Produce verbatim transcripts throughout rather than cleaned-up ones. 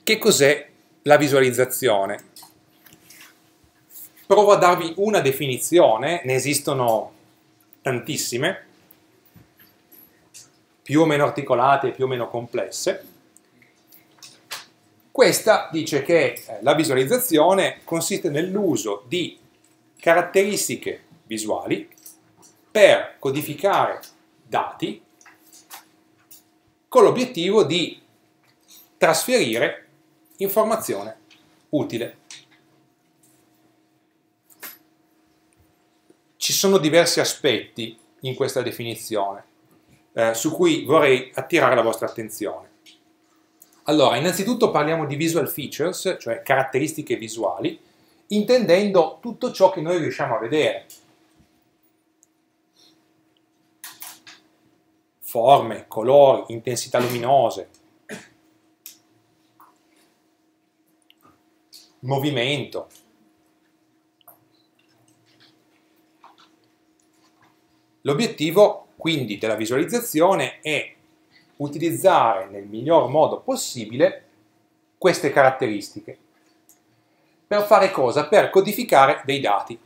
Che cos'è la visualizzazione? Provo a darvi una definizione, ne esistono tantissime, più o meno articolate, più o meno complesse. Questa dice che la visualizzazione consiste nell'uso di caratteristiche visuali per codificare dati con l'obiettivo di trasferire informazione utile. Ci sono diversi aspetti in questa definizione eh, su cui vorrei attirare la vostra attenzione. Allora, innanzitutto parliamo di visual features, cioè caratteristiche visuali, intendendo tutto ciò che noi riusciamo a vedere. Forme, colori, intensità luminose, movimento. L'obiettivo quindi della visualizzazione è utilizzare nel miglior modo possibile queste caratteristiche. Per fare cosa? Per codificare dei dati.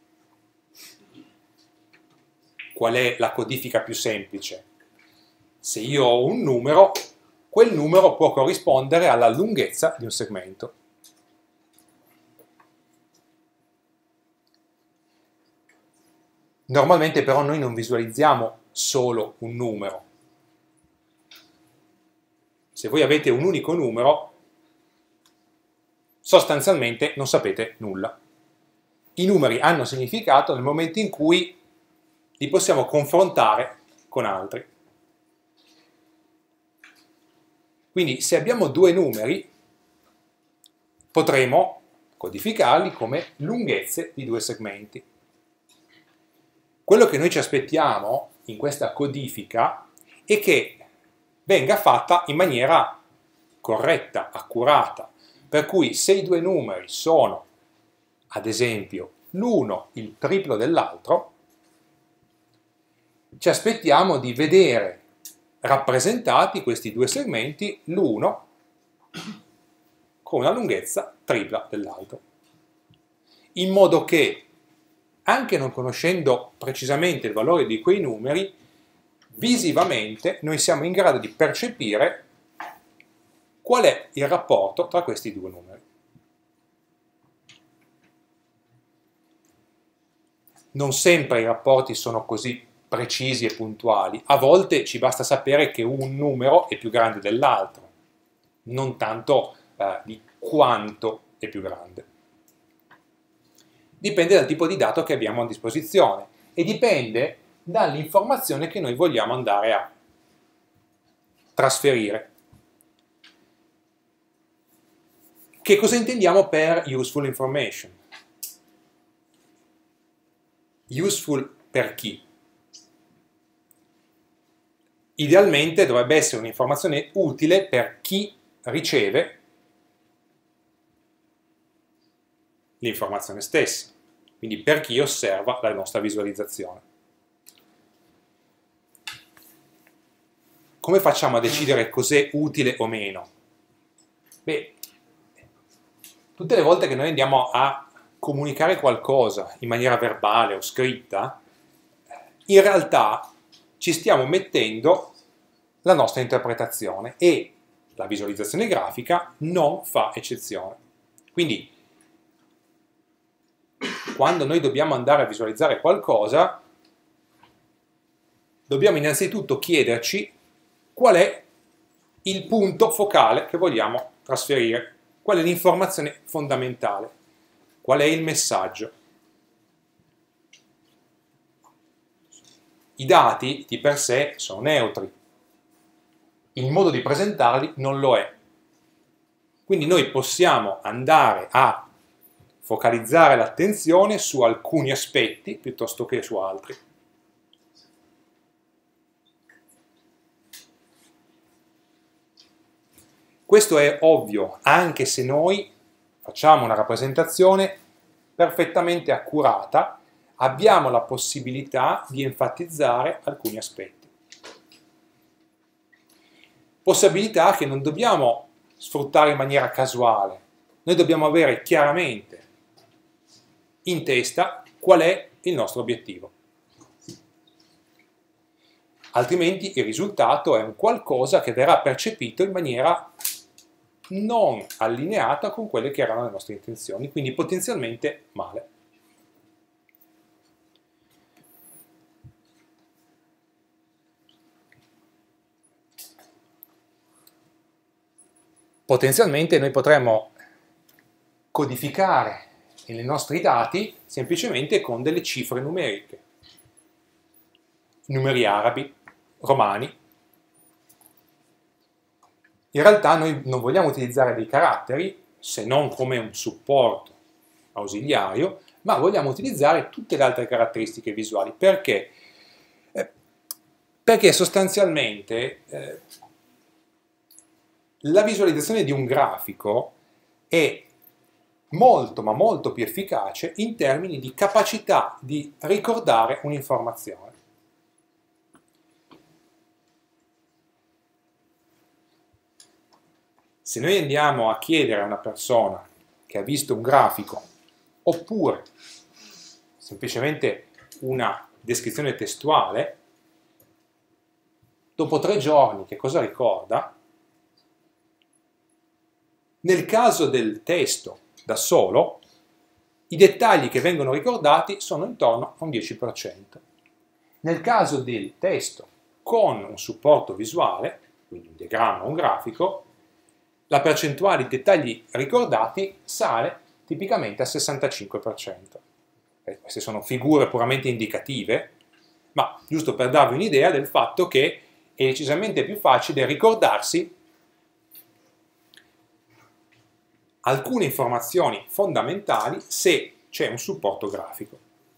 Qual è la codifica più semplice? Se io ho un numero, quel numero può corrispondere alla lunghezza di un segmento. Normalmente però noi non visualizziamo solo un numero. Se voi avete un unico numero, sostanzialmente non sapete nulla. I numeri hanno significato nel momento in cui li possiamo confrontare con altri. Quindi se abbiamo due numeri, potremo codificarli come lunghezze di due segmenti. Quello che noi ci aspettiamo in questa codifica è che venga fatta in maniera corretta, accurata, per cui se i due numeri sono, ad esempio, l'uno il triplo dell'altro, ci aspettiamo di vedere rappresentati questi due segmenti, l'uno con una lunghezza tripla dell'altro, in modo che, anche non conoscendo precisamente il valore di quei numeri, visivamente noi siamo in grado di percepire qual è il rapporto tra questi due numeri. Non sempre i rapporti sono così precisi e puntuali, a volte ci basta sapere che un numero è più grande dell'altro, non tanto eh, di quanto è più grande. Dipende dal tipo di dato che abbiamo a disposizione e dipende dall'informazione che noi vogliamo andare a trasferire. Che cosa intendiamo per useful information? Useful per chi? Idealmente dovrebbe essere un'informazione utile per chi riceve l'informazione stessa, quindi per chi osserva la nostra visualizzazione. Come facciamo a decidere cos'è utile o meno? Beh, tutte le volte che noi andiamo a comunicare qualcosa in maniera verbale o scritta, in realtà ci stiamo mettendo la nostra interpretazione e la visualizzazione grafica non fa eccezione. Quindi, quando noi dobbiamo andare a visualizzare qualcosa, dobbiamo innanzitutto chiederci qual è il punto focale che vogliamo trasferire, qual è l'informazione fondamentale, qual è il messaggio. I dati di per sé sono neutri, il modo di presentarli non lo è. Quindi noi possiamo andare a focalizzare l'attenzione su alcuni aspetti piuttosto che su altri. Questo è ovvio, anche se noi facciamo una rappresentazione perfettamente accurata, abbiamo la possibilità di enfatizzare alcuni aspetti. Possibilità che non dobbiamo sfruttare in maniera casuale. Noi dobbiamo avere chiaramente in testa qual è il nostro obiettivo. Altrimenti il risultato è un qualcosa che verrà percepito in maniera non allineata con quelle che erano le nostre intenzioni, quindi potenzialmente male. Potenzialmente noi potremmo codificare i nostri dati semplicemente con delle cifre numeriche, numeri arabi, romani. In realtà noi non vogliamo utilizzare dei caratteri, se non come un supporto ausiliario, ma vogliamo utilizzare tutte le altre caratteristiche visuali. Perché? Eh, perché sostanzialmente eh, la visualizzazione di un grafico è molto, ma molto più efficace in termini di capacità di ricordare un'informazione. Se noi andiamo a chiedere a una persona che ha visto un grafico oppure semplicemente una descrizione testuale, dopo tre giorni che cosa ricorda? Nel caso del testo da solo, i dettagli che vengono ricordati sono intorno a un dieci per cento. Nel caso del testo con un supporto visuale, quindi un diagramma o un grafico, la percentuale di dettagli ricordati sale tipicamente al sessantacinque per cento. Eh, queste sono figure puramente indicative, ma giusto per darvi un'idea del fatto che è decisamente più facile ricordarsi alcune informazioni fondamentali se c'è un supporto grafico.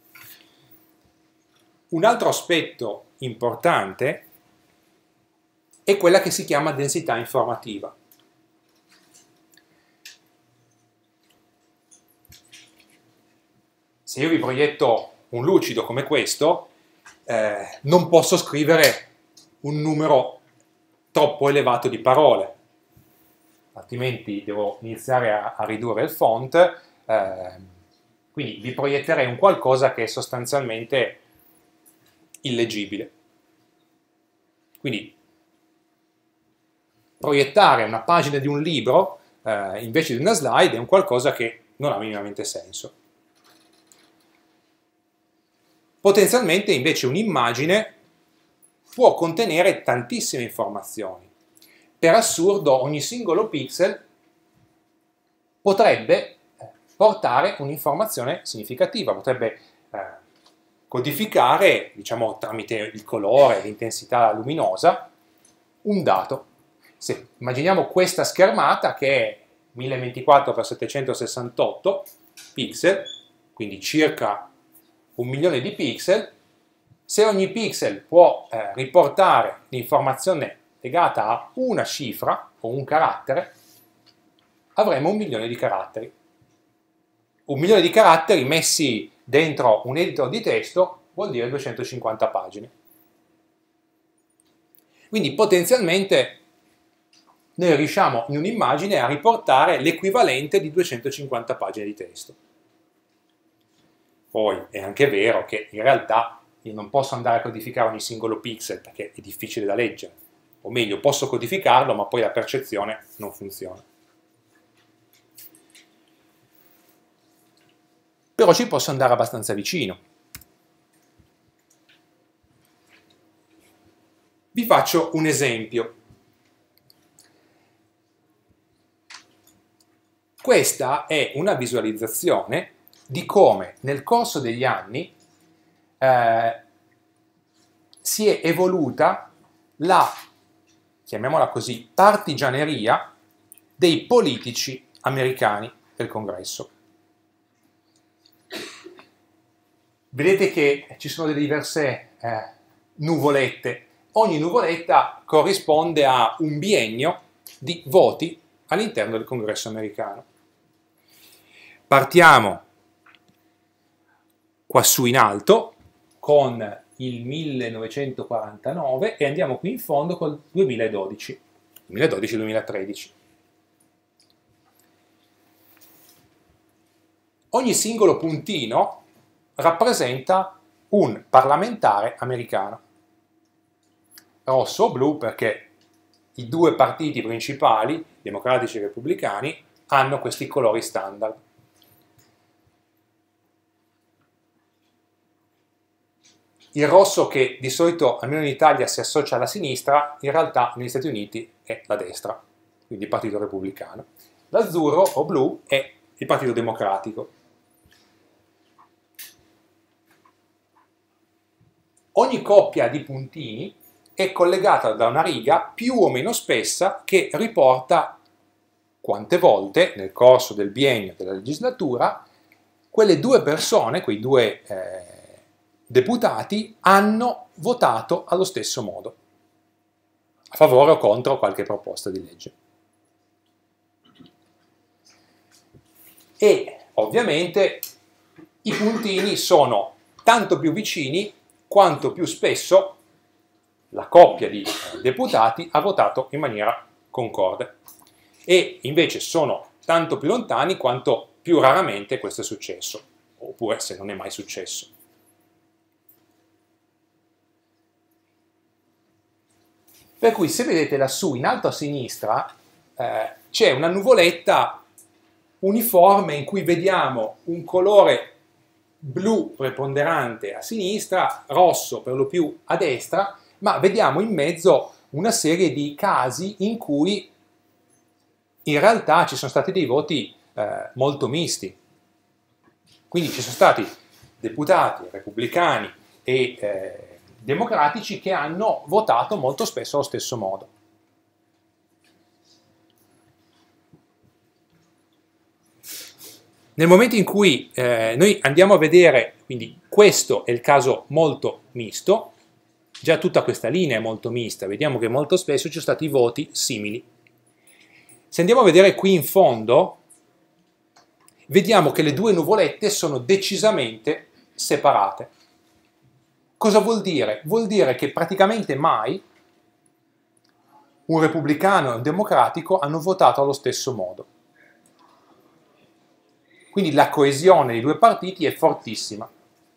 Un altro aspetto importante è quella che si chiama densità informativa. Se io vi proietto un lucido come questo, eh, non posso scrivere un numero troppo elevato di parole, altrimenti devo iniziare a, a ridurre il font, eh, quindi vi proietterei un qualcosa che è sostanzialmente illeggibile. Quindi proiettare una pagina di un libro eh, invece di una slide è un qualcosa che non ha minimamente senso. Potenzialmente invece un'immagine può contenere tantissime informazioni. Per assurdo ogni singolo pixel potrebbe portare un'informazione significativa, potrebbe eh, codificare, diciamo tramite il colore, l'intensità luminosa, un dato. Se immaginiamo questa schermata che è mille ventiquattro per settecentosessantotto pixel, quindi circa un milione di pixel, se ogni pixel può eh, riportare l'informazione legata a una cifra o un carattere, avremo un milione di caratteri. Un milione di caratteri messi dentro un editor di testo vuol dire duecentocinquanta pagine. Quindi potenzialmente noi riusciamo in un'immagine a riportare l'equivalente di duecentocinquanta pagine di testo. Poi è anche vero che in realtà io non posso andare a codificare ogni singolo pixel perché è difficile da leggere, o meglio posso codificarlo ma poi la percezione non funziona. Però ci posso andare abbastanza vicino. Vi faccio un esempio. Questa è una visualizzazione di come nel corso degli anni eh, si è evoluta la, chiamiamola così, partigianeria dei politici americani del Congresso. Vedete che ci sono delle diverse eh, nuvolette. Ogni nuvoletta corrisponde a un biennio di voti all'interno del Congresso americano. Partiamo quassù in alto con il millenovecentoquarantanove e andiamo qui in fondo col duemiladodici, duemiladodici-duemilatredici. ogni singolo puntino rappresenta un parlamentare americano. Rosso o blu perché i due partiti principali, democratici e repubblicani, hanno questi colori standard. Il rosso, che di solito, almeno in Italia, si associa alla sinistra, in realtà negli Stati Uniti è la destra, quindi il Partito Repubblicano. L'azzurro o blu è il Partito Democratico. Ogni coppia di puntini è collegata da una riga più o meno spessa che riporta quante volte nel corso del biennio della legislatura quelle due persone, quei due eh, deputati, hanno votato allo stesso modo, a favore o contro qualche proposta di legge. E ovviamente i puntini sono tanto più vicini quanto più spesso la coppia di eh, deputati ha votato in maniera concorde, e invece sono tanto più lontani quanto più raramente questo è successo, oppure se non è mai successo. Per cui se vedete lassù in alto a sinistra eh, c'è una nuvoletta uniforme in cui vediamo un colore blu preponderante a sinistra, rosso per lo più a destra, ma vediamo in mezzo una serie di casi in cui in realtà ci sono stati dei voti eh, molto misti. Quindi ci sono stati deputati repubblicani e eh, democratici che hanno votato molto spesso allo stesso modo. Nel momento in cui eh, noi andiamo a vedere, quindi questo è il caso molto misto, già tutta questa linea è molto mista, vediamo che molto spesso ci sono stati voti simili. Se andiamo a vedere qui in fondo, vediamo che le due nuvolette sono decisamente separate. Cosa vuol dire? Vuol dire che praticamente mai un repubblicano e un democratico hanno votato allo stesso modo. Quindi la coesione dei due partiti è fortissima.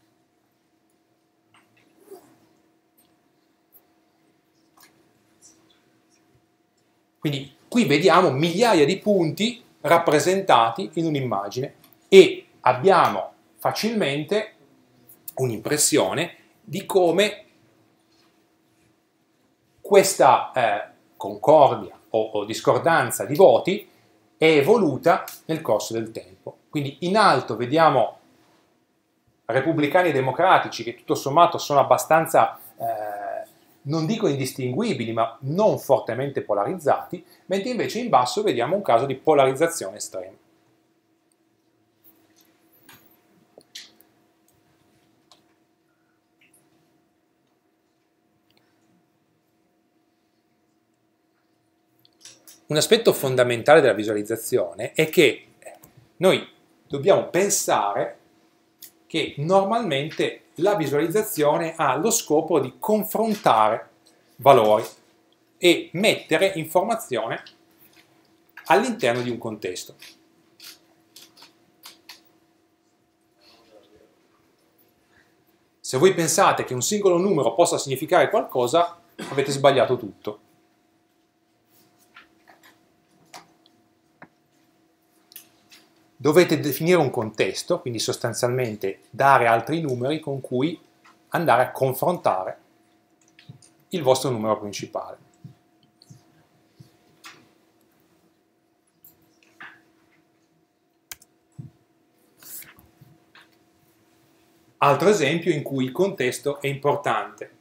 Quindi qui vediamo migliaia di punti rappresentati in un'immagine e abbiamo facilmente un'impressione di come questa eh, concordia o, o discordanza di voti è evoluta nel corso del tempo. Quindi in alto vediamo repubblicani e democratici che tutto sommato sono abbastanza, eh, non dico indistinguibili, ma non fortemente polarizzati, mentre invece in basso vediamo un caso di polarizzazione estrema. Un aspetto fondamentale della visualizzazione è che noi dobbiamo pensare che normalmente la visualizzazione ha lo scopo di confrontare valori e mettere informazione all'interno di un contesto. Se voi pensate che un singolo numero possa significare qualcosa, avete sbagliato tutto. Dovete definire un contesto, quindi sostanzialmente dare altri numeri con cui andare a confrontare il vostro numero principale. Altro esempio in cui il contesto è importante.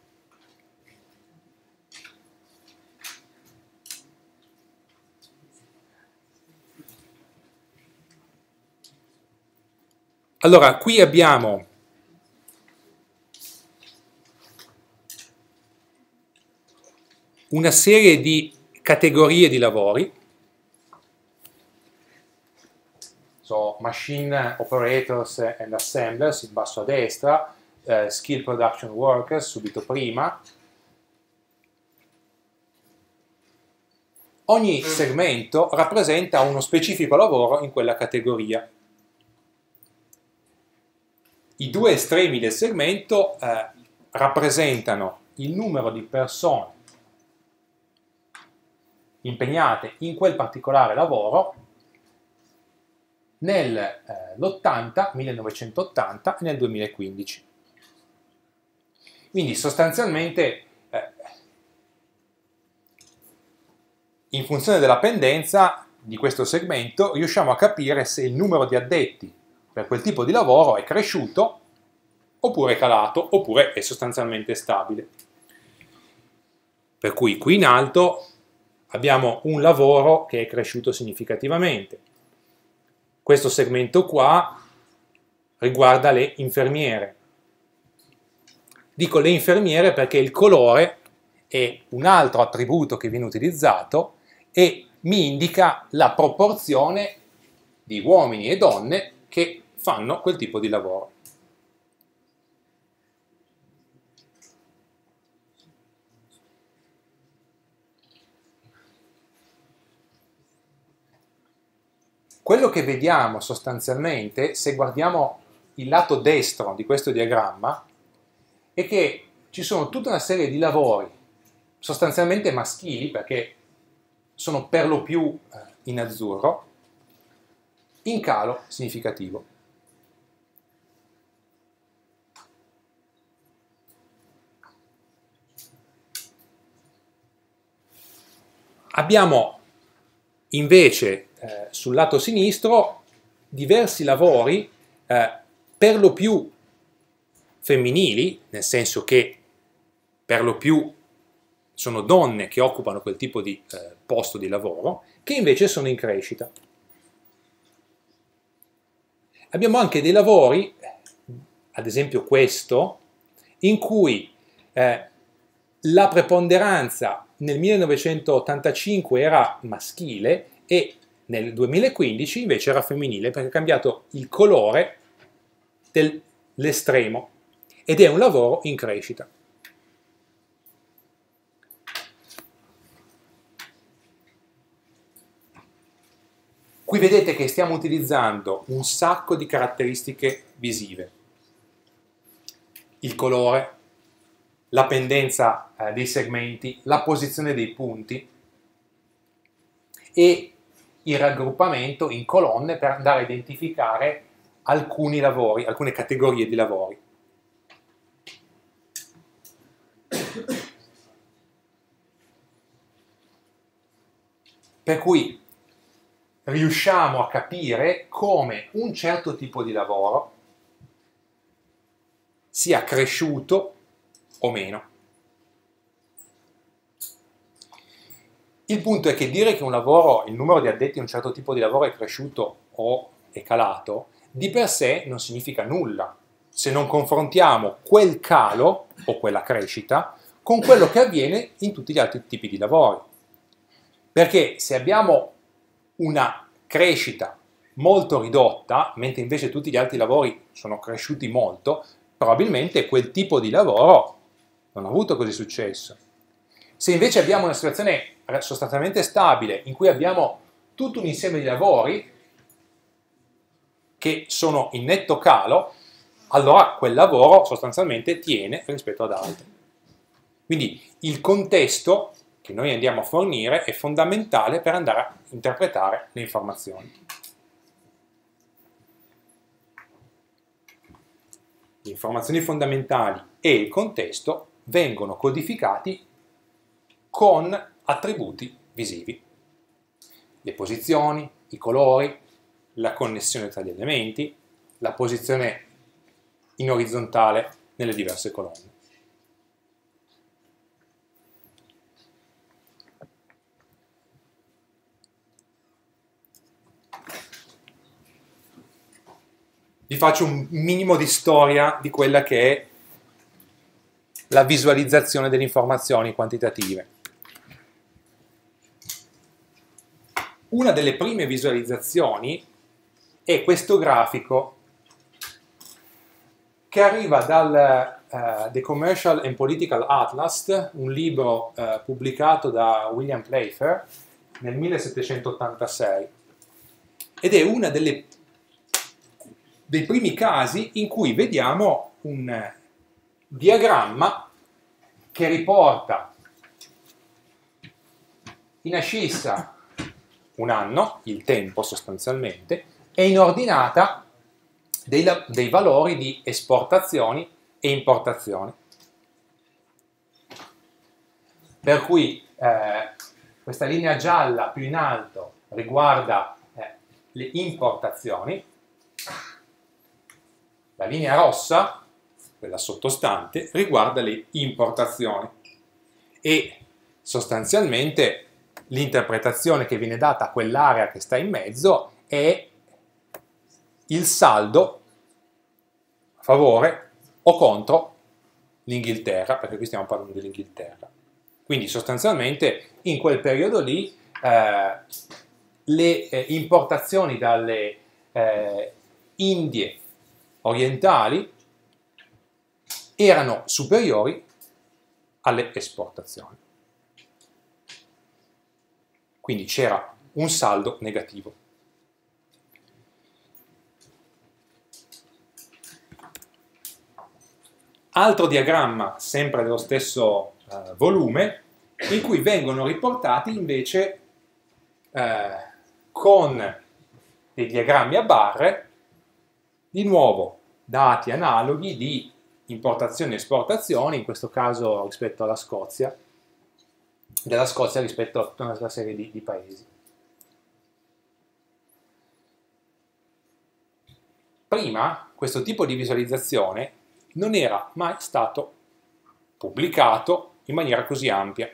Allora, qui abbiamo una serie di categorie di lavori, so, machine operators and assemblers in basso a destra, eh, skill production workers subito prima. Ogni segmento rappresenta uno specifico lavoro in quella categoria. i due estremi del segmento eh, rappresentano il numero di persone impegnate in quel particolare lavoro nell'ottanta, millenovecentottanta e nel duemilaquindici. Quindi sostanzialmente eh, in funzione della pendenza di questo segmento riusciamo a capire se il numero di addetti per quel tipo di lavoro è cresciuto oppure è calato oppure è sostanzialmente stabile. Per cui qui in alto abbiamo un lavoro che è cresciuto significativamente. Questo segmento qua riguarda le infermiere. Dico le infermiere perché il colore è un altro attributo che viene utilizzato e mi indica la proporzione di uomini e donne che fanno quel tipo di lavoro. Quello che vediamo sostanzialmente, se guardiamo il lato destro di questo diagramma, è che ci sono tutta una serie di lavori sostanzialmente maschili, perché sono per lo più in azzurro, in calo significativo. Abbiamo invece eh, sul lato sinistro diversi lavori eh, per lo più femminili, nel senso che per lo più sono donne che occupano quel tipo di eh, posto di lavoro, che invece sono in crescita. Abbiamo anche dei lavori, ad esempio questo, in cui eh, la preponderanza nel millenovecentottantacinque era maschile e nel duemilaquindici invece era femminile, perché è cambiato il colore dell'estremo ed è un lavoro in crescita. Qui vedete che stiamo utilizzando un sacco di caratteristiche visive. Il colore, la pendenza eh, dei segmenti, la posizione dei punti e il raggruppamento in colonne per andare a identificare alcuni lavori, alcune categorie di lavori. Per cui riusciamo a capire come un certo tipo di lavoro sia cresciuto o meno. Il punto è che dire che un lavoro, il numero di addetti a un certo tipo di lavoro è cresciuto o è calato, di per sé non significa nulla, se non confrontiamo quel calo o quella crescita con quello che avviene in tutti gli altri tipi di lavori. Perché se abbiamo una crescita molto ridotta, mentre invece tutti gli altri lavori sono cresciuti molto, probabilmente quel tipo di lavoro non ha avuto così successo. Se invece abbiamo una situazione sostanzialmente stabile, in cui abbiamo tutto un insieme di lavori che sono in netto calo, allora quel lavoro sostanzialmente tiene rispetto ad altri. Quindi il contesto che noi andiamo a fornire è fondamentale per andare a interpretare le informazioni. Le informazioni fondamentali e il contesto vengono codificati con attributi visivi. Le posizioni, i colori, la connessione tra gli elementi, la posizione in orizzontale nelle diverse colonne. Vi faccio un minimo di storia di quella che è la visualizzazione delle informazioni quantitative. Una delle prime visualizzazioni è questo grafico che arriva dal uh, The Commercial and Political Atlas, un libro uh, pubblicato da William Playfair nel millesettecentottantasei, ed è una delle dei primi casi in cui vediamo un diagramma che riporta in ascissa un anno, il tempo sostanzialmente, e in ordinata dei, dei valori di esportazioni e importazioni. Per cui eh, questa linea gialla più in alto riguarda eh, le importazioni, la linea rossa, quella sottostante, riguarda le importazioni e sostanzialmente l'interpretazione che viene data a quell'area che sta in mezzo è il saldo a favore o contro l'Inghilterra, perché qui stiamo parlando dell'Inghilterra. Quindi sostanzialmente in quel periodo lì eh, le eh, importazioni dalle eh, Indie orientali erano superiori alle esportazioni. Quindi c'era un saldo negativo. Altro diagramma, sempre dello stesso eh, volume, in cui vengono riportati invece eh, con dei diagrammi a barre, di nuovo dati analoghi di importazioni e esportazioni, in questo caso rispetto alla Scozia, della Scozia rispetto a tutta una serie di, di paesi. Prima questo tipo di visualizzazione non era mai stato pubblicato in maniera così ampia.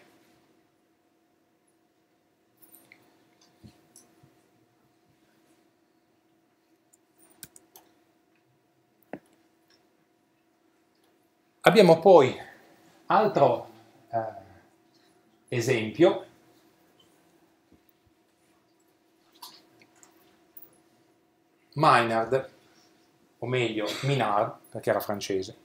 Abbiamo poi altro eh, esempio, Maynard, o meglio Minard, perché era francese.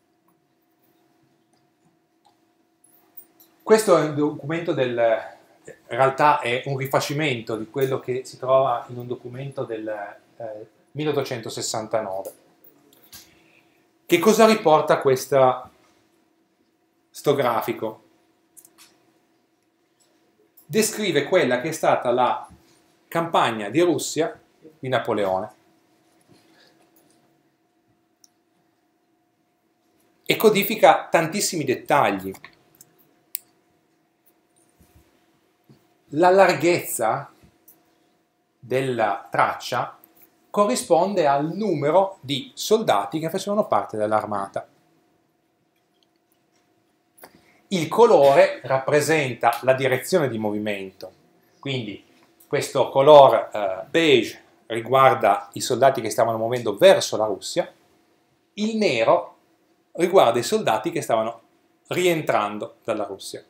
Questo è un documento del, in realtà è un rifacimento di quello che si trova in un documento del eh, milleottocentosessantanove. Che cosa riporta questa, sto grafico? Descrive quella che è stata la campagna di Russia di Napoleone e codifica tantissimi dettagli. La larghezza della traccia corrisponde al numero di soldati che facevano parte dell'armata. Il colore rappresenta la direzione di movimento, quindi questo color eh, beige riguarda i soldati che stavano muovendo verso la Russia, il nero riguarda i soldati che stavano rientrando dalla Russia.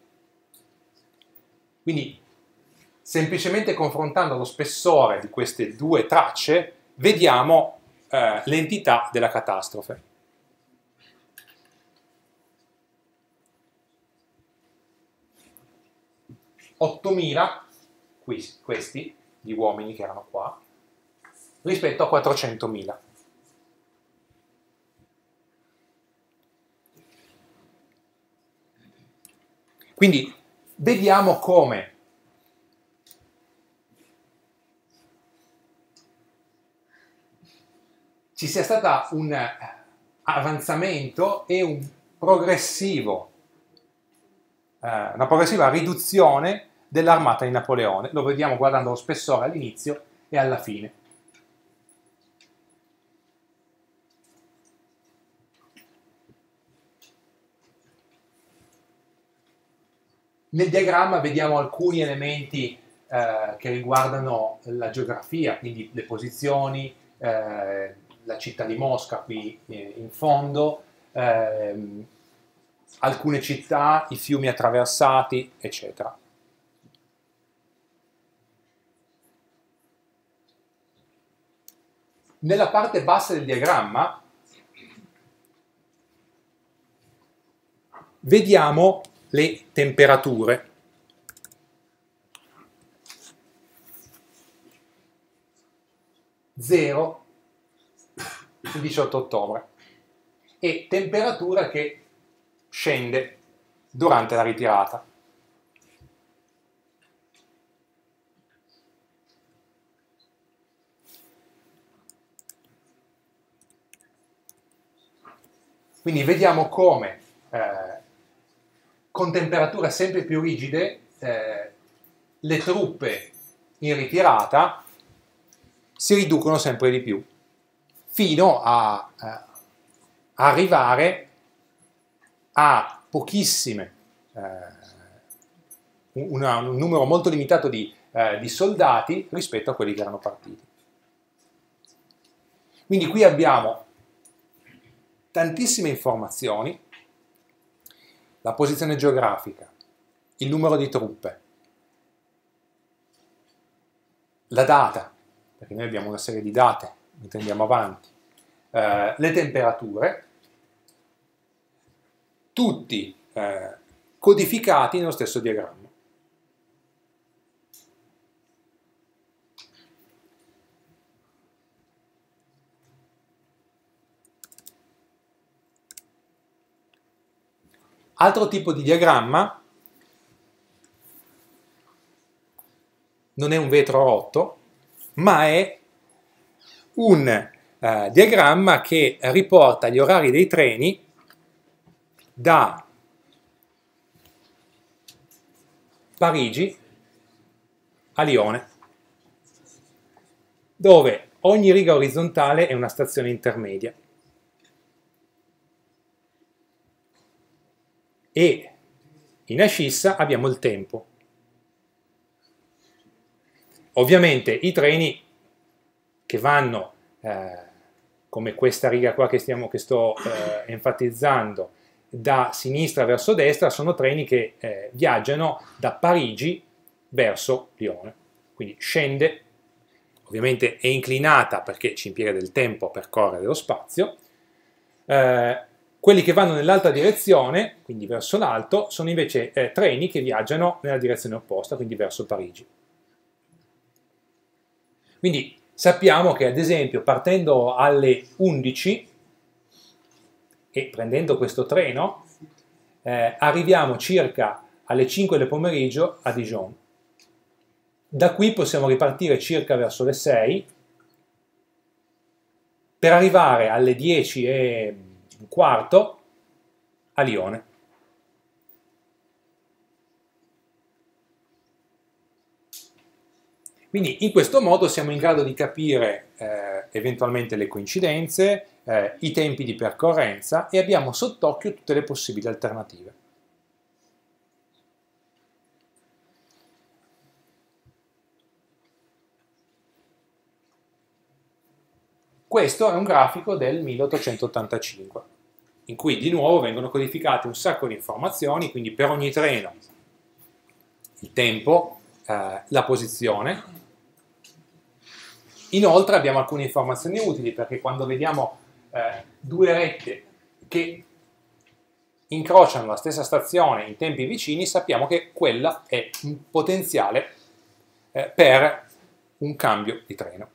Quindi semplicemente confrontando lo spessore di queste due tracce vediamo eh, l'entità della catastrofe. ottomila, questi, gli uomini che erano qua, rispetto a quattrocentomila. Quindi vediamo come ci sia stato un avanzamento e un progressivo, eh, una progressiva riduzione dell'armata di Napoleone. Lo vediamo guardando lo spessore all'inizio e alla fine. Nel diagramma vediamo alcuni elementi eh, che riguardano la geografia, quindi le posizioni, eh, la città di Mosca qui eh, in fondo, ehm, alcune città, i fiumi attraversati, eccetera. Nella parte bassa del diagramma vediamo le temperature. zero, il diciotto ottobre, e temperatura che scende durante la ritirata. Quindi vediamo come eh, con temperature sempre più rigide eh, le truppe in ritirata si riducono sempre di più, fino a, a arrivare a pochissime, eh, una, un numero molto limitato di, eh, di soldati rispetto a quelli che erano partiti. Quindi qui abbiamo tantissime informazioni, la posizione geografica, il numero di truppe, la data, perché noi abbiamo una serie di date mentre andiamo avanti, eh, le temperature, tutti eh, codificati nello stesso diagramma. Altro tipo di diagramma non è un vetro rotto, ma è un eh, diagramma che riporta gli orari dei treni da Parigi a Lione, dove ogni riga orizzontale è una stazione intermedia. E in ascissa abbiamo il tempo. Ovviamente i treni che vanno, eh, come questa riga qua che, stiamo, che sto eh, enfatizzando, da sinistra verso destra, sono treni che eh, viaggiano da Parigi verso Lione. Quindi scende, ovviamente è inclinata perché ci impiega del tempo a percorrere lo spazio. Eh, quelli che vanno nell'altra direzione, quindi verso l'alto, sono invece eh, treni che viaggiano nella direzione opposta, quindi verso Parigi. Quindi sappiamo che, ad esempio, partendo alle undici e prendendo questo treno, eh, arriviamo circa alle cinque del pomeriggio a Dijon. Da qui possiamo ripartire circa verso le sei per arrivare alle dieci e un quarto a Lione. Quindi in questo modo siamo in grado di capire eh, eventualmente le coincidenze, eh, i tempi di percorrenza, e abbiamo sott'occhio tutte le possibili alternative. Questo è un grafico del milleottocentottantacinque, in cui di nuovo vengono codificate un sacco di informazioni, quindi per ogni treno il tempo, eh, la posizione. Inoltre abbiamo alcune informazioni utili, perché quando vediamo eh, due rette che incrociano la stessa stazione in tempi vicini, sappiamo che quella è un potenziale eh, per un cambio di treno.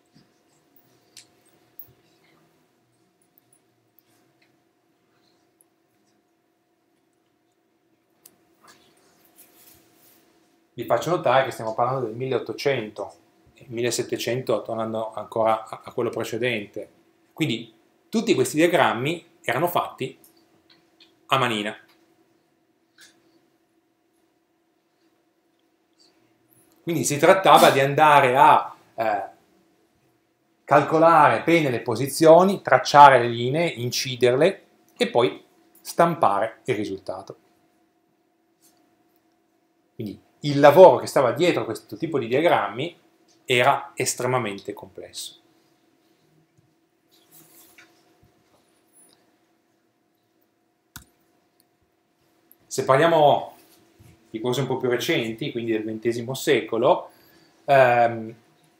Vi faccio notare che stiamo parlando del milleottocento, millesettecento tornando ancora a, a quello precedente. Quindi tutti questi diagrammi erano fatti a manina. Quindi si trattava di andare a eh, calcolare bene le posizioni, tracciare le linee, inciderle e poi stampare il risultato. Quindi il lavoro che stava dietro a questo tipo di diagrammi era estremamente complesso. Se parliamo di cose un po' più recenti, quindi del ventesimo secolo, ehm,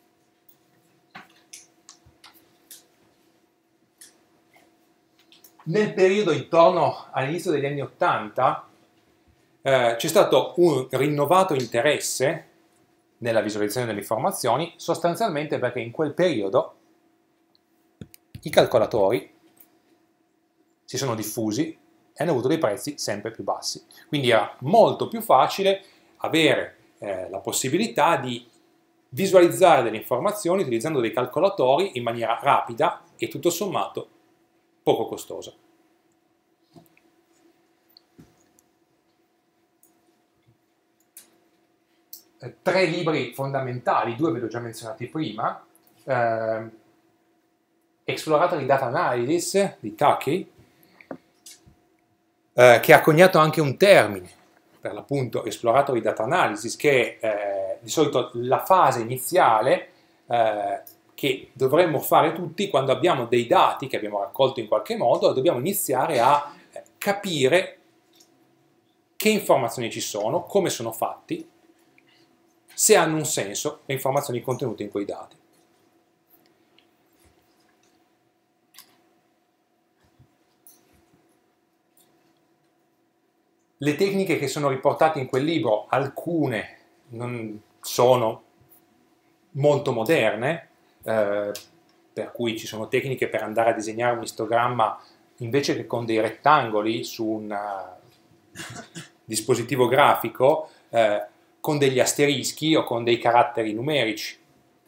nel periodo intorno all'inizio degli anni Ottanta eh, c'è stato un rinnovato interesse nella visualizzazione delle informazioni, sostanzialmente perché in quel periodo i calcolatori si sono diffusi e hanno avuto dei prezzi sempre più bassi. Quindi era molto più facile avere eh, la possibilità di visualizzare delle informazioni utilizzando dei calcolatori in maniera rapida e tutto sommato poco costosa. Tre libri fondamentali, due ve li ho già menzionati prima, eh, Exploratory Data Analysis di Tukey, eh, che ha coniato anche un termine, per l'appunto Exploratory Data Analysis, che è eh, di solito la fase iniziale eh, che dovremmo fare tutti quando abbiamo dei dati che abbiamo raccolto in qualche modo e dobbiamo iniziare a capire che informazioni ci sono, come sono fatti, se hanno un senso le informazioni contenute in quei dati. Le tecniche che sono riportate in quel libro, alcune non sono molto moderne, eh, per cui ci sono tecniche per andare a disegnare un istogramma invece che con dei rettangoli su un uh, dispositivo grafico, eh, con degli asterischi o con dei caratteri numerici,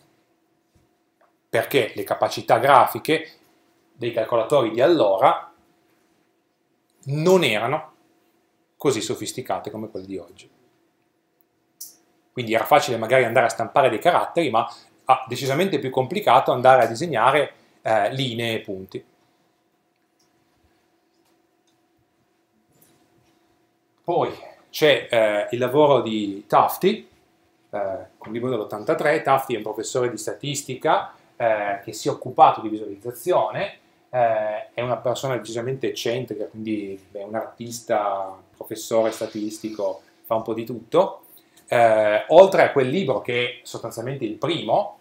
perché le capacità grafiche dei calcolatori di allora non erano così sofisticate come quelle di oggi. Quindi era facile magari andare a stampare dei caratteri, ma ah, decisamente più complicato andare a disegnare eh, linee e punti. Poi c'è eh, il lavoro di Tufte, eh, un libro dell'ottantatré. Tufte è un professore di statistica eh, che si è occupato di visualizzazione, eh, è una persona decisamente eccentrica, quindi è un artista, professore statistico, fa un po' di tutto. Eh, oltre a quel libro che è sostanzialmente il primo,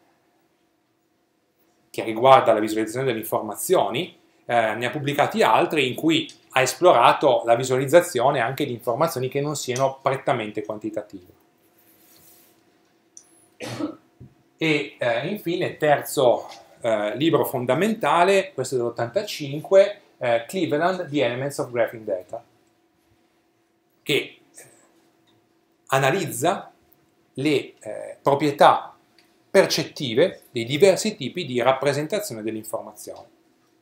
che riguarda la visualizzazione delle informazioni, eh, ne ha pubblicati altri in cui ha esplorato la visualizzazione anche di informazioni che non siano prettamente quantitative. E eh, infine, terzo eh, libro fondamentale, questo dell'ottantacinque, eh, Cleveland, The Elements of Graphing Data, che analizza le eh, proprietà percettive dei diversi tipi di rappresentazione dell'informazione.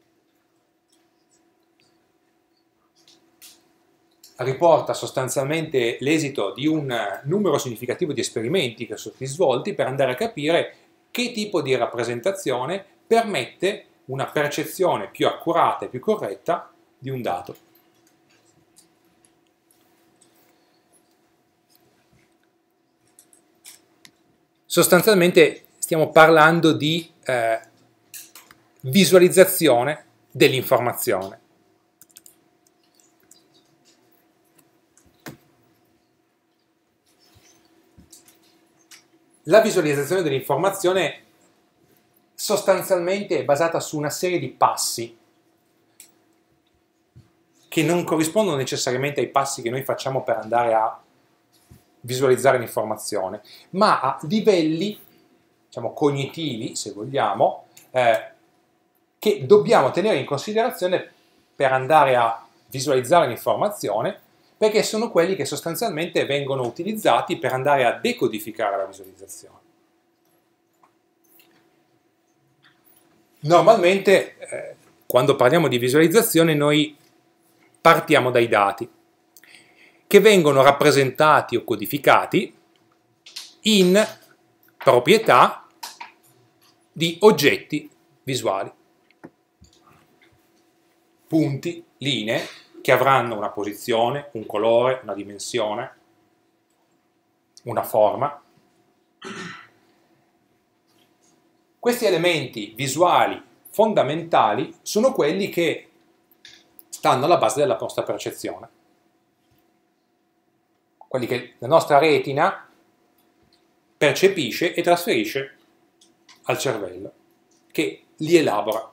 Riporta sostanzialmente l'esito di un numero significativo di esperimenti che sono stati svolti per andare a capire che tipo di rappresentazione permette una percezione più accurata e più corretta di un dato. Sostanzialmente stiamo parlando di eh, visualizzazione dell'informazione. La visualizzazione dell'informazione sostanzialmente è basata su una serie di passi che non corrispondono necessariamente ai passi che noi facciamo per andare a visualizzare l'informazione, ma a livelli, diciamo, cognitivi, se vogliamo, eh, che dobbiamo tenere in considerazione per andare a visualizzare l'informazione, perché sono quelli che sostanzialmente vengono utilizzati per andare a decodificare la visualizzazione. Normalmente, eh, quando parliamo di visualizzazione, noi partiamo dai dati, che vengono rappresentati o codificati in proprietà di oggetti visuali, punti, linee, che avranno una posizione, un colore, una dimensione, una forma. Questi elementi visuali fondamentali sono quelli che stanno alla base della nostra percezione, quelli che la nostra retina percepisce e trasferisce al cervello, che li elabora.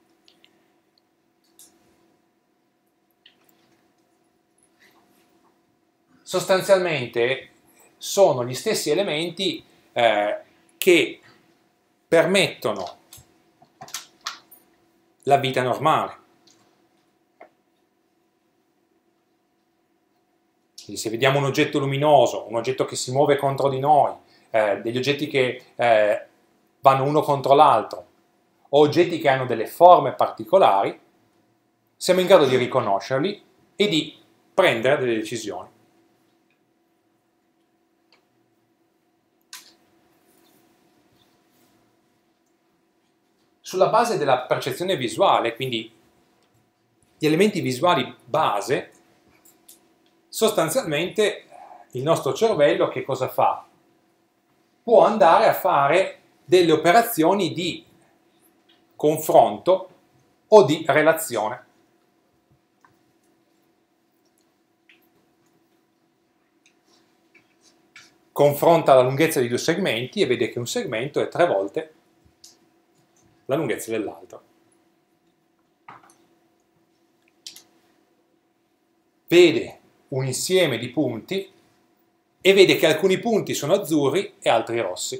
Sostanzialmente sono gli stessi elementi eh, che permettono la vita normale. Quindi se vediamo un oggetto luminoso, un oggetto che si muove contro di noi, eh, degli oggetti che eh, vanno uno contro l'altro, o oggetti che hanno delle forme particolari, siamo in grado di riconoscerli e di prendere delle decisioni. Sulla base della percezione visuale, quindi gli elementi visuali base, sostanzialmente il nostro cervello che cosa fa? Può andare a fare delle operazioni di confronto o di relazione. Confronta la lunghezza di due segmenti e vede che un segmento è tre volte la lunghezza dell'altro. Vede un insieme di punti e vede che alcuni punti sono azzurri e altri rossi.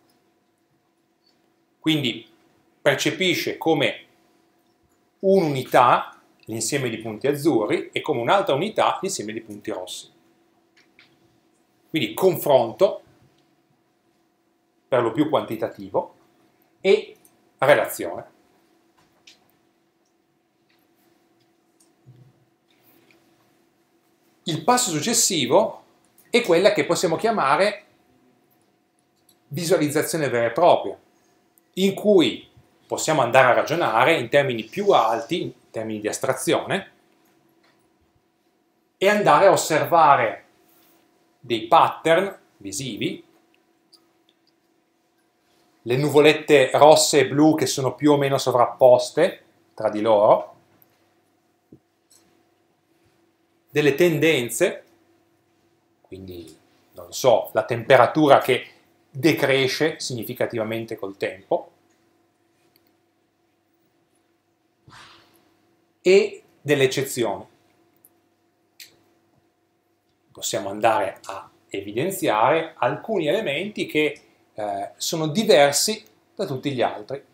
Quindi percepisce come un'unità l'insieme di punti azzurri e come un'altra unità l'insieme di punti rossi. Quindi confronto, per lo più quantitativo, e relazione. Il passo successivo è quella che possiamo chiamare visualizzazione vera e propria, in cui possiamo andare a ragionare in termini più alti, in termini di astrazione, e andare a osservare dei pattern visivi, le nuvolette rosse e blu che sono più o meno sovrapposte tra di loro, delle tendenze, quindi, non lo so, la temperatura che decresce significativamente col tempo, e delle eccezioni. Possiamo andare a evidenziare alcuni elementi che eh, sono diversi da tutti gli altri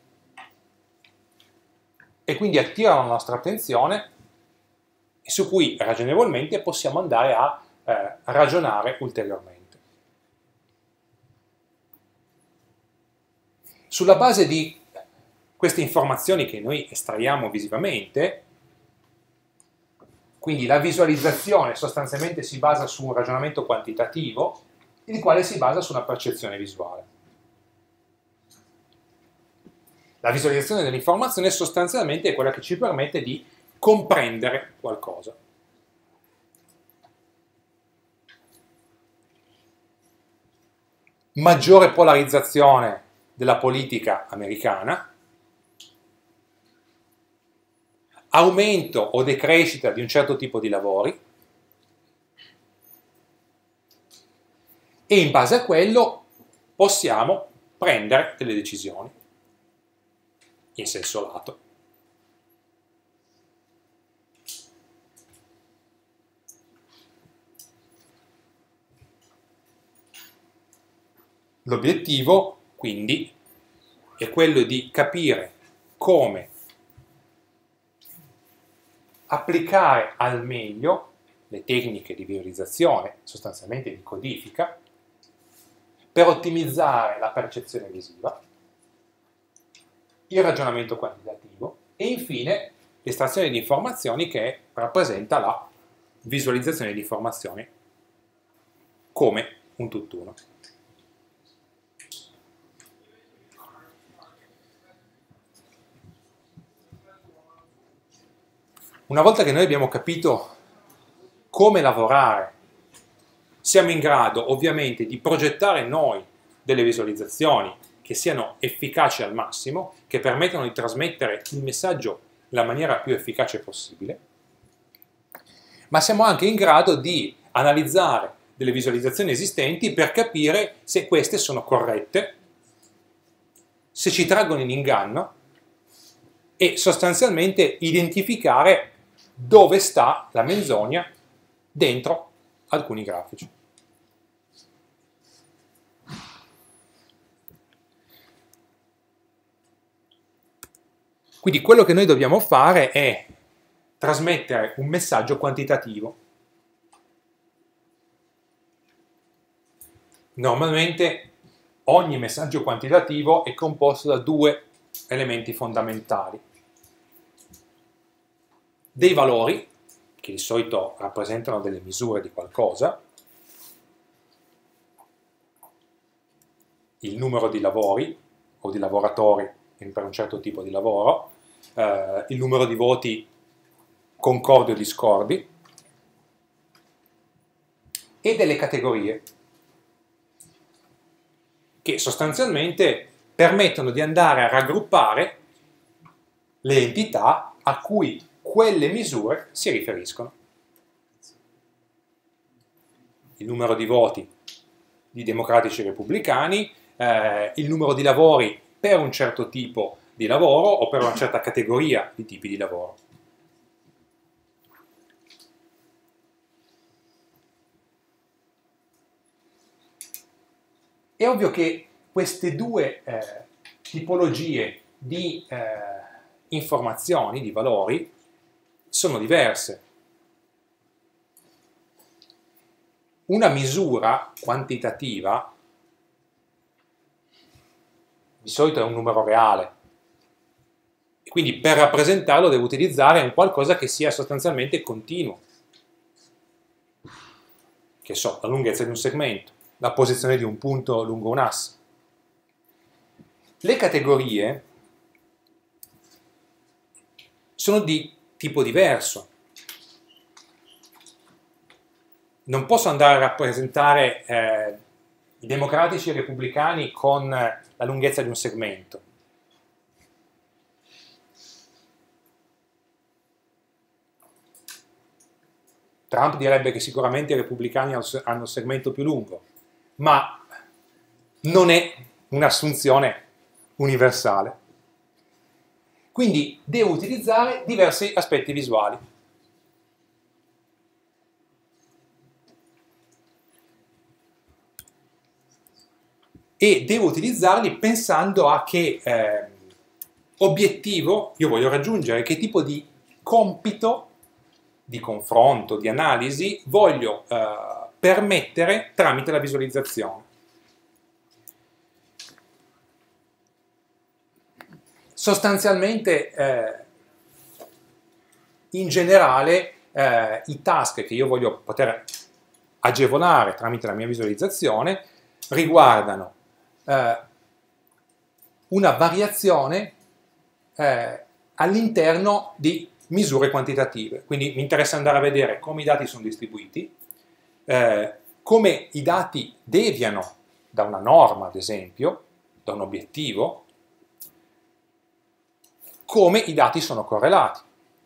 e quindi attirano la nostra attenzione e su cui ragionevolmente possiamo andare a eh, ragionare ulteriormente. Sulla base di queste informazioni che noi estraiamo visivamente, quindi la visualizzazione sostanzialmente si basa su un ragionamento quantitativo, il quale si basa su una percezione visuale. La visualizzazione dell'informazione sostanzialmente è quella che ci permette di comprendere qualcosa. Maggiore polarizzazione della politica americana, aumento o decrescita di un certo tipo di lavori, e in base a quello possiamo prendere delle decisioni in senso lato. L'obiettivo, quindi, è quello di capire come applicare al meglio le tecniche di visualizzazione, sostanzialmente di codifica, per ottimizzare la percezione visiva, il ragionamento quantitativo e infine l'estrazione di informazioni che rappresenta la visualizzazione di informazioni come un tutt'uno. Una volta che noi abbiamo capito come lavorare, siamo in grado ovviamente di progettare noi delle visualizzazioni che siano efficaci al massimo, che permettano di trasmettere il messaggio nella maniera più efficace possibile, ma siamo anche in grado di analizzare delle visualizzazioni esistenti per capire se queste sono corrette, se ci traggono in inganno e sostanzialmente identificare dove sta la menzogna dentro alcuni grafici. Quindi quello che noi dobbiamo fare è trasmettere un messaggio quantitativo. Normalmente ogni messaggio quantitativo è composto da due elementi fondamentali. Dei valori, che di solito rappresentano delle misure di qualcosa, il numero di lavori o di lavoratori per un certo tipo di lavoro, eh, il numero di voti concordi o discordi, e delle categorie che sostanzialmente permettono di andare a raggruppare le entità a cui quelle misure si riferiscono. Il numero di voti di democratici e repubblicani, eh, il numero di lavori per un certo tipo di lavoro o per una certa categoria di tipi di lavoro. È ovvio che queste due eh, tipologie di eh, informazioni, di valori, sono diverse. Una misura quantitativa di solito è un numero reale, e quindi per rappresentarlo devo utilizzare un qualcosa che sia sostanzialmente continuo. Che so, la lunghezza di un segmento, la posizione di un punto lungo un asse. Le categorie sono di tipo diverso. Non posso andare a rappresentare eh, i democratici e i repubblicani con la lunghezza di un segmento. Trump direbbe che sicuramente i repubblicani hanno il segmento più lungo, ma non è un'assunzione universale. Quindi devo utilizzare diversi aspetti visuali. E devo utilizzarli pensando a che eh, obiettivo io voglio raggiungere, che tipo di compito di confronto, di analisi voglio eh, permettere tramite la visualizzazione. Sostanzialmente, eh, in generale, eh, i task che io voglio poter agevolare tramite la mia visualizzazione riguardano eh, una variazione eh, all'interno di misure quantitative. Quindi mi interessa andare a vedere come i dati sono distribuiti, eh, come i dati deviano da una norma, ad esempio, da un obiettivo, come i dati sono correlati.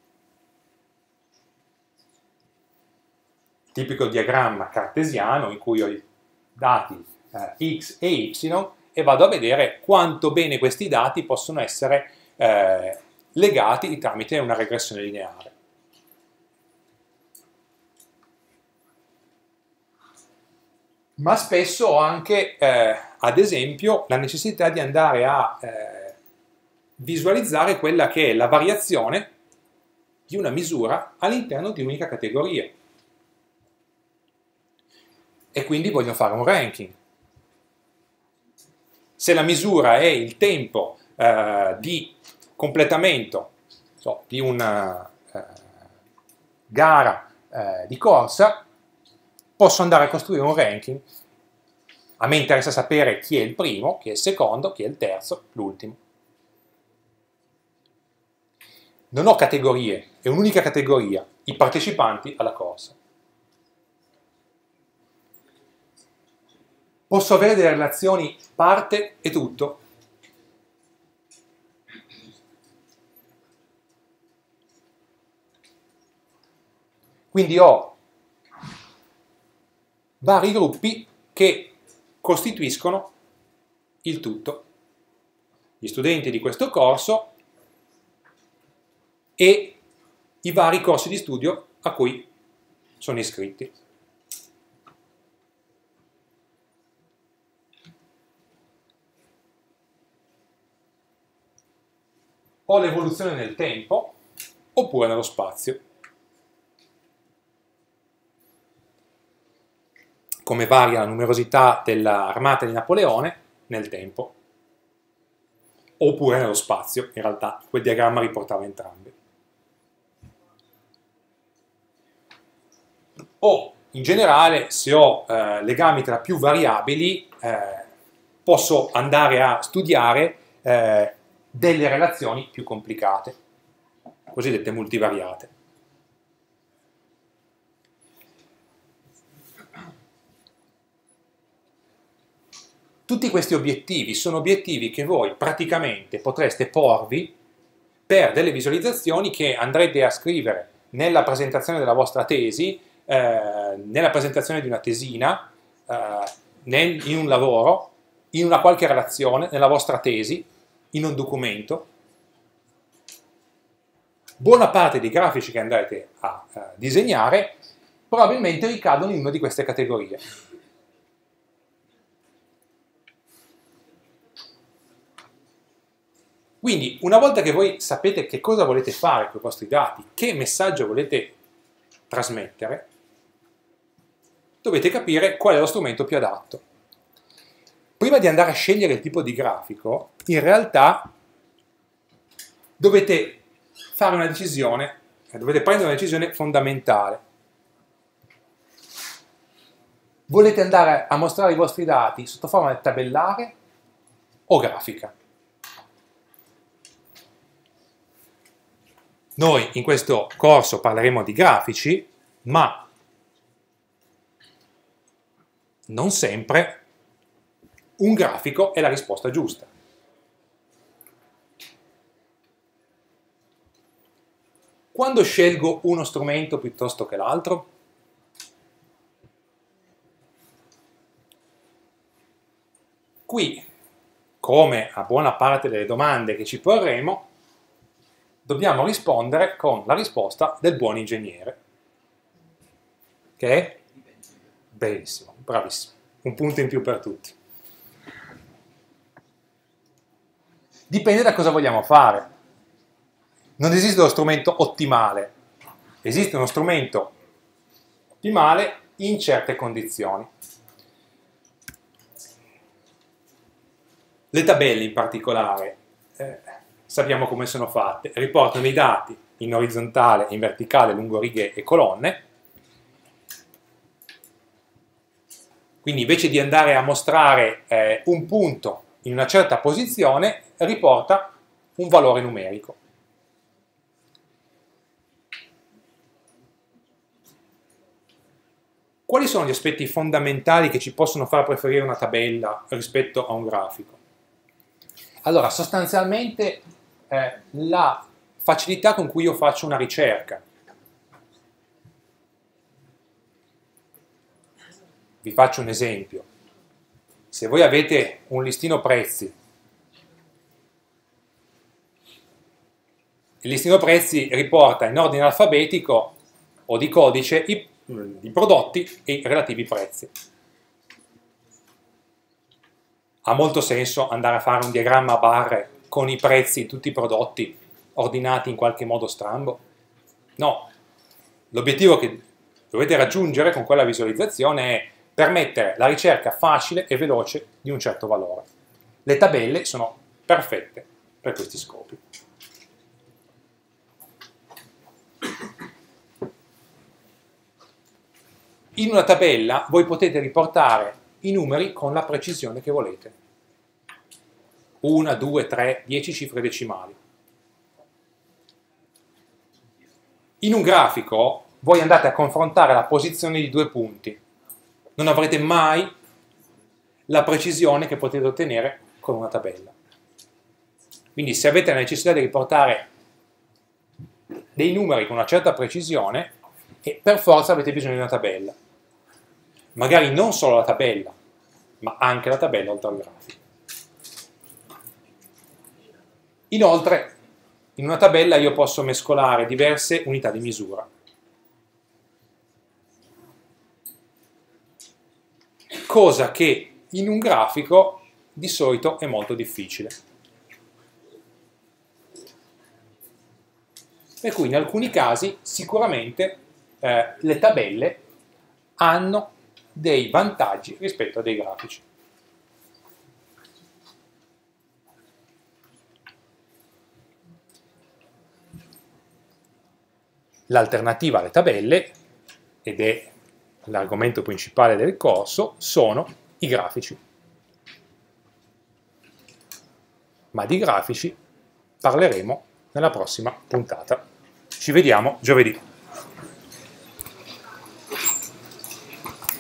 Tipico diagramma cartesiano in cui ho i dati eh, x e y e vado a vedere quanto bene questi dati possono essere eh, legati tramite una regressione lineare. Ma spesso ho anche, eh, ad esempio, la necessità di andare a eh, visualizzare quella che è la variazione di una misura all'interno di un'unica categoria. E quindi voglio fare un ranking. Se la misura è il tempo eh, di completamento so, di una eh, gara eh, di corsa, posso andare a costruire un ranking. A me interessa sapere chi è il primo, chi è il secondo, chi è il terzo, l'ultimo. Non ho categorie, è un'unica categoria, i partecipanti alla corsa. Posso avere delle relazioni parte e tutto. Quindi ho vari gruppi che costituiscono il tutto. Gli studenti di questo corso e i vari corsi di studio a cui sono iscritti. o l'evoluzione nel tempo oppure nello spazio. Come varia la numerosità dell'armata di Napoleone nel tempo oppure nello spazio. In realtà quel diagramma riportava entrambi. O in generale, se ho eh, legami tra più variabili, eh, posso andare a studiare eh, delle relazioni più complicate, cosiddette multivariate. Tutti questi obiettivi sono obiettivi che voi praticamente potreste porvi per delle visualizzazioni che andrete a scrivere nella presentazione della vostra tesi, eh, nella presentazione di una tesina, eh, nel, in un lavoro, in una qualche relazione, nella vostra tesi, in un documento. Buona parte dei grafici che andrete a eh, disegnare probabilmente ricadono in una di queste categorie. Quindi, una volta che voi sapete che cosa volete fare con i vostri dati, che messaggio volete trasmettere, dovete capire qual è lo strumento più adatto. Prima di andare a scegliere il tipo di grafico, in realtà dovete fare una decisione, dovete prendere una decisione fondamentale. Volete andare a mostrare i vostri dati sotto forma tabellare o grafica? Noi in questo corso parleremo di grafici, ma non sempre un grafico è la risposta giusta. Quando scelgo uno strumento piuttosto che l'altro? Qui, come a buona parte delle domande che ci porremo, dobbiamo rispondere con la risposta del buon ingegnere. Che è? Benissimo, bravissimo. Un punto in più per tutti. Dipende da cosa vogliamo fare. Non esiste uno strumento ottimale. Esiste uno strumento ottimale in certe condizioni. Le tabelle in particolare, eh, sappiamo come sono fatte. Riportano i dati in orizzontale, in verticale, lungo righe e colonne. Quindi invece di andare a mostrare eh, un punto in una certa posizione, riporta un valore numerico. Quali sono gli aspetti fondamentali che ci possono far preferire una tabella rispetto a un grafico? Allora, sostanzialmente eh, la facilità con cui io faccio una ricerca. Vi faccio un esempio. Se voi avete un listino prezzi, il listino prezzi riporta in ordine alfabetico o di codice i, i prodotti e i relativi prezzi. Ha molto senso andare a fare un diagramma a barre con i prezzi di tutti i prodotti ordinati in qualche modo strambo? No. L'obiettivo che dovete raggiungere con quella visualizzazione è permettere la ricerca facile e veloce di un certo valore. Le tabelle sono perfette per questi scopi. In una tabella voi potete riportare i numeri con la precisione che volete. una, due, tre, dieci cifre decimali. In un grafico voi andate a confrontare la posizione di due punti. Non avrete mai la precisione che potete ottenere con una tabella. Quindi se avete la necessità di riportare dei numeri con una certa precisione, e per forza avete bisogno di una tabella. Magari non solo la tabella, ma anche la tabella oltre al grafico. Inoltre, in una tabella io posso mescolare diverse unità di misura. Cosa che in un grafico di solito è molto difficile. per cui in alcuni casi sicuramente eh, le tabelle hanno dei vantaggi rispetto a dei grafici. L'alternativa alle tabelle, ed è l'argomento principale del corso, sono i grafici. Ma di grafici parleremo nella prossima puntata. Ci vediamo giovedì.